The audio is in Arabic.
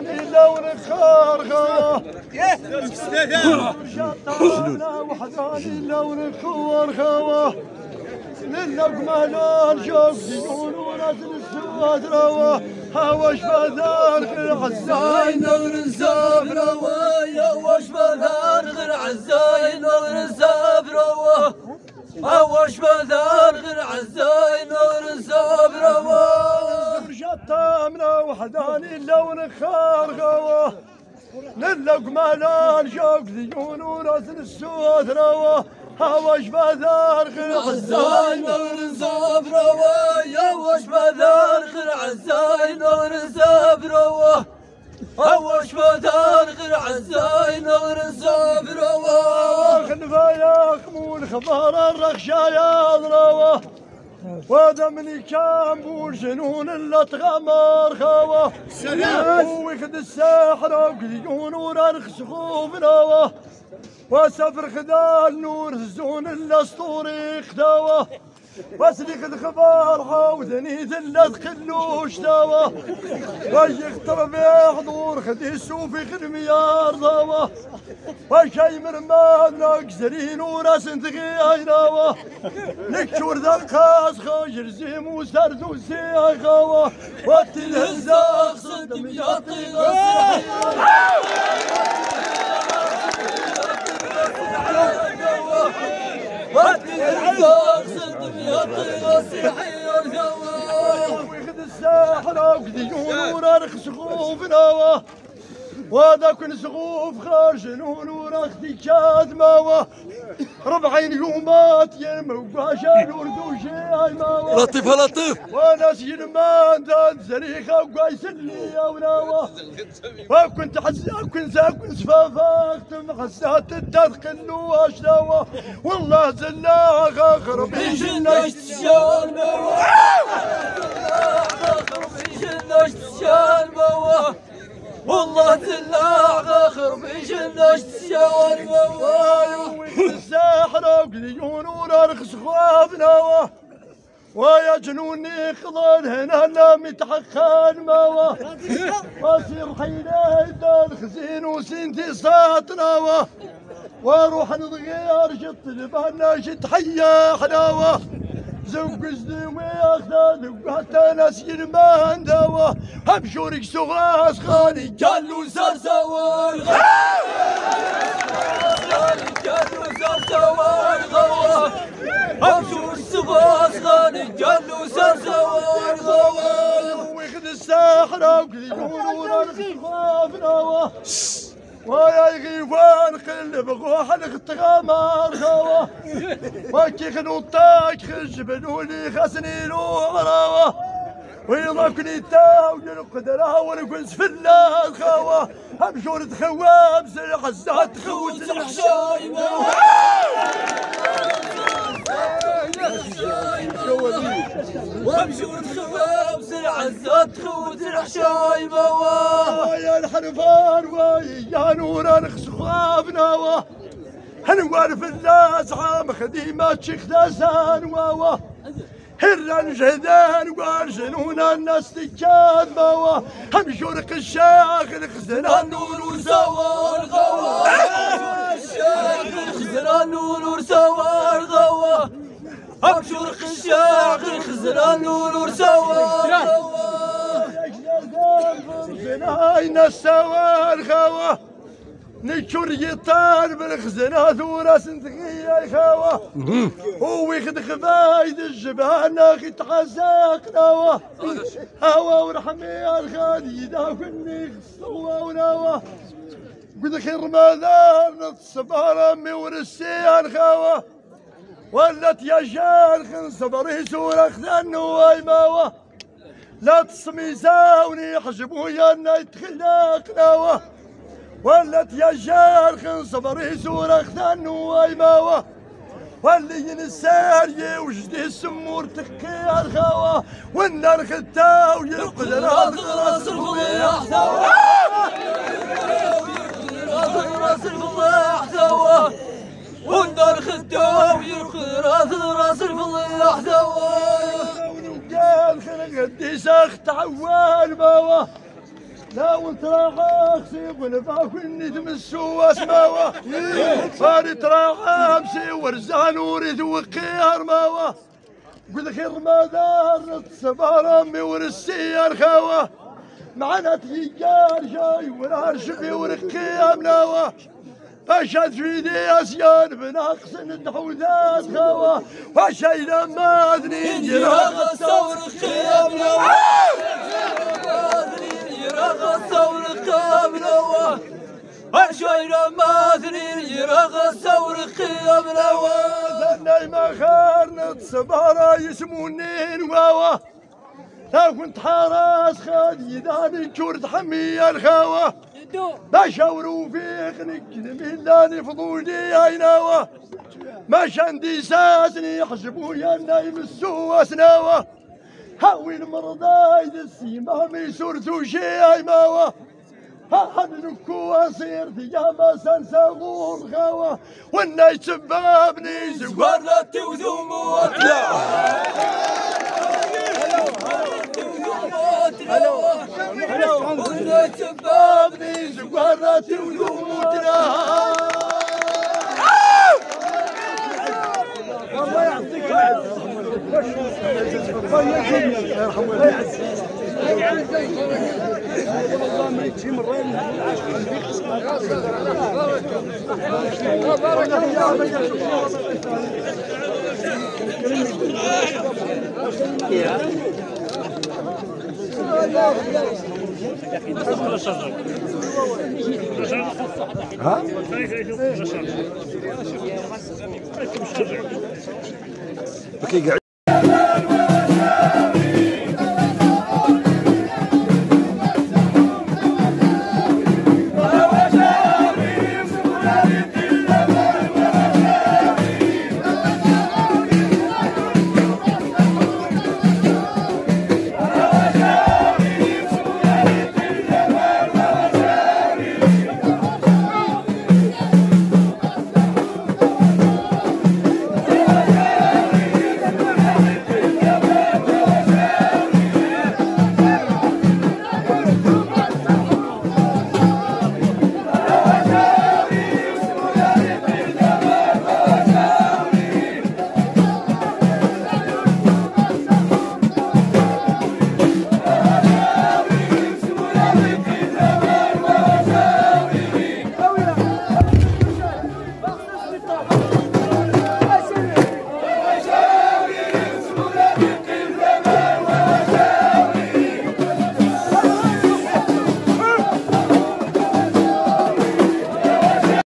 وحداني لون خارخة وحداني لون خارخة للقمة الجوف ديون ونزل السواد روا هواش بذار غير عزاي نغر نساف روا يا واش بذار غير عزاي نغر نساف روا هواش بذار غير عزاي نغر نساف روا رجعت من وحداني لون خارقة للقمة الجوف ديون ونزل السواد روا هواش بذار غير عزاي نغر نساف روا يا واش بذار غير عزاي نغر نساف روا هواش بذار غير عزاي نغر نساف روا خنفايا قمون خبار الرخشايا روا ودمني كامبول جنون اللي تغمر خوا ويخد الساحر وقديون ورانخ خوف روا وسافر خدا النور الزون الاسطوري خداوه واسلك الخبار عاودني ذلت خلوش داوه ويخطر في حضور خدي السوفي خدميار ضاوه وشاي مرمان ناقزرين وراس تغيراوه نكشور ذقاس خاجر زيم وسردو سيخاوه واتلهزاق صدم يعطي غصي واتلهزاق صدم يعطي غصي حير جوا ويخد الساحر وقديون ورانخ سخوف ناوه وهذاك نسغوف خارج نور اختي كاد ماوه 40 يومات يا موقاشا الوردوشي هاي ماوه لطيف لطيف وانا سيلمان دان زريخه وقايس اللي يا وناوه وكنت كنت سفافا اختم حسات التدخل واشلاوه والله زلاغه خربي جنشت الشان ماوه خربي جنشت الشان ماوه والله زلاغ خربي جنشت الشان ماوه الساحر وقديون ورخص خواب ناوه ويا جنوني خضر هنا لا متحخان ماوه واصير حينا يدان خزين وسنتي صات ناوه واروح نضغير شط البنا شت حيا حلاوه زوج زدوي اخذان وقعت ناس يرمان دوا همشورك سغاس خاني قالوا صار سوار قالوا صار سوار غوا همشورك سغاس خاني قالوا صار سوار غوا ويخد الساحرة وقديون ورانخ خواب نوا ويا يغيوان قلب غوح الغتغامار غوا وكي خنوطاك خجبنوني خسني لو غراوة ويضاكني تاو القدرة ونقنس في الله خوا همشور تخواب سرح الزهد تخوت الحشايمة وامشور تخواب سرح الزهد تخوت الحشايمة ويا الحرفان ويا نور نخس خوابنا هنوارف الناس عام خديمات شيخ داسان واوا هران جهدان وارجنون الناس تكاد ماوا هم شورق الشاخ الخزران نور وسوار غوا الشاخ الخزران نور وسوار غوا هم شورق الشاخ الخزران نور وسوار غوا زناين السوار غوا نشور يطار بالخزنات وراس نتغير خوا هو يخد خفايد الجبهة ناخي تحساق نوا هوا ورحمي الخالي داخلني خصوا ونوا قد خير ماذا نتصبر امي ورسيان خوا ولت يا شال صبري سورة خذن واي ماوا لا تصمي زاوني حجبو يا يتخلاق نوا ولت يا شال صبري سورة خذن واي ماوا واللي ينساري وجدي السمور تكي الخوا والنار خدتا ويرقد راس الفضيح سوا راس الفضيح سوا والنار خدتا ويرقد راس الفضيح سوا ونقال خلق قديش اخت عوال ماوا لا وانت راح خسيب ونفع كني تمسوا اسماوه فاري تراح امسي ورزان وريد وقيار ماوه قل خير ما دار الصبار امي ورسي الخاوه معنا تيجار جاي ورارشبي ورقي امناوه فشد في دي اسيان بنقص الدحوذات خاوه وشينا ما ادري جراغ الثور خيام نواه الثور خيام نواه وشينا ما ادري جراغ الثور خيام نواه ذني ما خارنت صبارة يسموني نواوه لو كنت حراس خالي داني كرد حمي الخاوه ما شاوروا فيك نكذب لاني فضولي عيناوه ما شندي ساسني يحسبوا يا نايم السوا سناوه هاوي المرضى يدسي ما ميسورتو شي عيماوه ها نكو اصير تجامة سنساغور خاوه والناي سبابني زوار لا توذوم وانا سبابني زواراتي ولوموتنا الله يعطيك ها؟